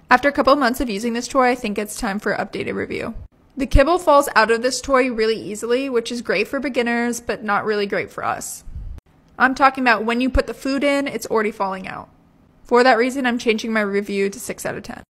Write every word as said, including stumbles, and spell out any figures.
After a couple months of using this toy, I think it's time for an updated review. The kibble falls out of this toy really easily, which is great for beginners, but not really great for us. I'm talking about when you put the food in, it's already falling out. For that reason, I'm changing my review to six out of ten.